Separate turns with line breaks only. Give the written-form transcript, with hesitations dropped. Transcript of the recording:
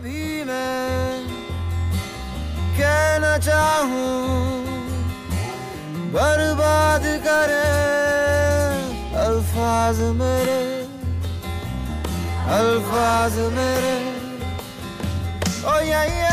भी मैं कहना चाहूं, बर्बाद करे अल्फाज मेरे, अल्फाज मेरे। ओ या